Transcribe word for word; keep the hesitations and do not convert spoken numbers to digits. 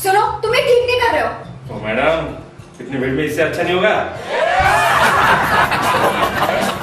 सुनो, तुम ये ठीक नहीं कर रहे हो। तो मैडम इतनी भीड़ में इससे अच्छा नहीं होगा।